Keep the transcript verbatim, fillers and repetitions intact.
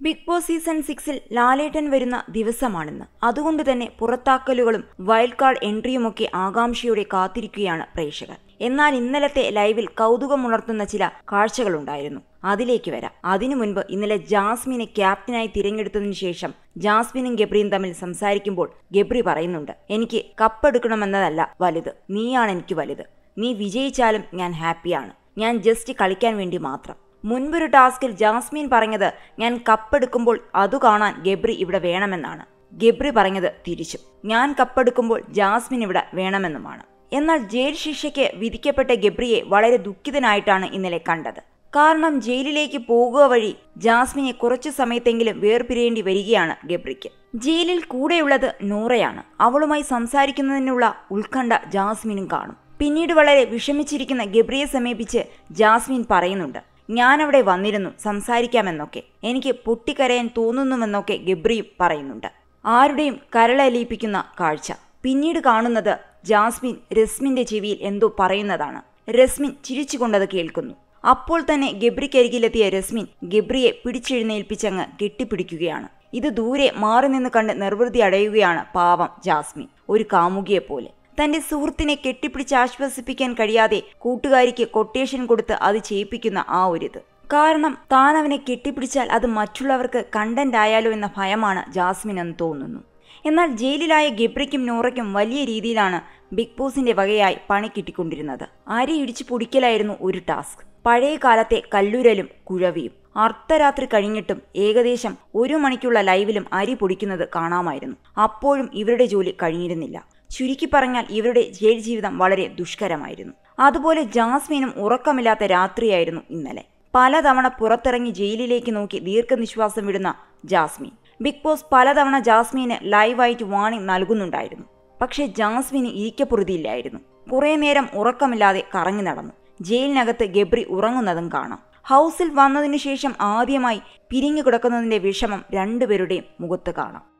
Big boss season സിക്സിൽ ലാലേട്ടൻ വരുന്ന ദിവസമാണെന്ന്. അതുകൊണ്ട് തന്നെ പുറത്താക്കലുകളും വൈൽഡ് കാർഡ് എൻട്രിയുമൊക്കെ ആകാംക്ഷയോടെ കാത്തിരിക്കുകയാണ് പ്രേക്ഷകർ. എന്നാൽ ഇന്നലത്തെ ലൈവിൽ കൗതുകമുണർത്തുന്ന ചില കാഴ്ചകളുണ്ടായിരുന്നു. അതിലേക്ക് വരാം. അതിനു മുൻപ് ഇന്നലെ ജാസ്മിനെ ക്യാപ്റ്റനായി തിരഞ്ഞെടുത്തതിനു ശേഷം ജാസ്മിനും ഗബ്രിയും തമ്മിൽ സംസാരിക്കുമ്പോൾ ഗബ്രി പറയുന്നുണ്ട്, എനിക്ക് കപ്പെടുക്കണമെന്നതല്ല വലുത്, നീയാണ് എനിക്ക് വലുത്. നീ വിജയിച്ചാലും ഞാൻ ഹാപ്പിയാണ്. ഞാൻ ജസ്റ്റ് കളിക്കാൻ വേണ്ടി മാത്രം. മുൻപൊരു ടാസ്കിൽ ജാസ്മിൻ പറഞ്ഞത് ഞാൻ കപ്പെടുക്കുമ്പോൾ അതു കാണാൻ ഗബ്രി ഇവിടെ വേണമെന്നാണ്. ഗബ്രി പറഞ്ഞത് തിരിച്ചും, ഞാൻ കപ്പെടുക്കുമ്പോൾ ജാസ്മിൻ ഇവിടെ വേണമെന്നുമാണ്. എന്നാൽ ജയിൽ ശിക്ഷയ്ക്ക് വിധിക്കപ്പെട്ട ഗബ്രിയെ വളരെ ദുഃഖിതനായിട്ടാണ് ഇന്നലെ കണ്ടത്. കാരണം ജയിലിലേക്ക് പോകുക വഴി ജാസ്മിനെ കുറച്ചു സമയത്തെങ്കിലും വേർപിരിയേണ്ടി വരികയാണ് ഗബ്രിക്ക്. ജയിലിൽ കൂടെയുള്ളത് നൂറയാണ്. അവളുമായി സംസാരിക്കുന്നതിനുള്ള ഉത്കണ്ഠ ജാസ്മിനും കാണും. പിന്നീട് വളരെ വിഷമിച്ചിരിക്കുന്ന ഗബ്രിയെ സമീപിച്ച് ജാസ്മിൻ പറയുന്നുണ്ട്, ഞാനവിടെ വന്നിരുന്നു സംസാരിക്കാമെന്നൊക്കെ, എനിക്ക് പൊട്ടിക്കരയാൻ തോന്നുന്നുവെന്നൊക്കെ ഗബ്രിയും പറയുന്നുണ്ട്. ആരുടെയും കരളലിയിപ്പിക്കുന്ന കാഴ്ച. പിന്നീട് കാണുന്നത് ജാസ്മിൻ രസ്മിന്റെ ചെവിയിൽ എന്തോ പറയുന്നതാണ്. രസ്മിൻ ചിരിച്ചുകൊണ്ടത് കേൾക്കുന്നു. അപ്പോൾ തന്നെ ഗബ്രിക്കരികിലെത്തിയ രസ്മിൻ ഗബ്രിയെ പിടിച്ചെഴുന്നേൽപ്പിച്ചങ്ങ് കെട്ടിപ്പിടിക്കുകയാണ്. ഇത് ദൂരെ മാറി നിന്ന് കണ്ട് നിർവൃതി അടയുകയാണ് പാവം ജാസ്മിൻ, ഒരു കാമുകിയെപ്പോലെ. തന്റെ സുഹൃത്തിനെ കെട്ടിപ്പിടിച്ച് ആശ്വസിപ്പിക്കാൻ കഴിയാതെ കൂട്ടുകാരിക്ക് കൊട്ടേഷൻ കൊടുത്ത് അത് ചെയ്യിപ്പിക്കുന്ന ആ ഒരിത്. കാരണം താൻ അവനെ കെട്ടിപ്പിടിച്ചാൽ അത് മറ്റുള്ളവർക്ക് കണ്ടന്റ് ആയാലോ എന്ന ഭയമാണ് ജാസ്മിനെന്ന് തോന്നുന്നു. എന്നാൽ ജയിലിലായ ഗബ്രിക്കും നൂറയ്ക്കും വലിയ രീതിയിലാണ് ബിഗ് ബോസിന്റെ വകയായി പണി കിട്ടിക്കൊണ്ടിരുന്നത്. അരി ഇടിച്ചു പൊടിക്കലായിരുന്നു ഒരു ടാസ്ക്. പഴയ കാലത്തെ കല്ലുരലും കുഴവിയും. അർദ്ധരാത്രി കഴിഞ്ഞിട്ടും ഏകദേശം ഒരു മണിക്കുള്ള ലൈവിലും അരി പൊടിക്കുന്നത് കാണാമായിരുന്നു. അപ്പോഴും ഇവരുടെ ജോലി കഴിഞ്ഞിരുന്നില്ല. ചുരുക്കി പറഞ്ഞാൽ ഇവരുടെ ജയിൽ ജീവിതം വളരെ ദുഷ്കരമായിരുന്നു. അതുപോലെ ജാസ്മിനും ഉറക്കമില്ലാത്ത രാത്രിയായിരുന്നു ഇന്നലെ. പലതവണ പുറത്തിറങ്ങി ജയിലിലേക്ക് നോക്കി ദീർഘനിശ്വാസം വിടുന്ന ജാസ്മിൻ. ബിഗ് ബോസ് പലതവണ ജാസ്മിന് ലൈവായിട്ട് വാണിംഗ് നൽകുന്നുണ്ടായിരുന്നു. പക്ഷേ ജാസ്മിന് ഇരിക്കപ്പുറതിയില്ലായിരുന്നു. കുറേ നേരം ഉറക്കമില്ലാതെ കറങ്ങി നടന്നു. ജയിലിനകത്ത് ഗബ്രി ഉറങ്ങുന്നതും കാണാം. ഹൗസിൽ വന്നതിനു ശേഷം ആദ്യമായി പിരിഞ്ഞു കിടക്കുന്നതിന്റെ വിഷമം രണ്ടുപേരുടെയും മുഖത്ത് കാണാം.